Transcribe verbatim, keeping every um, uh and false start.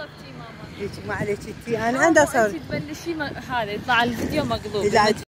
هيك ما عليك تي انا عندي اصور تبلشي هذا يطلع الفيديو مقلوب.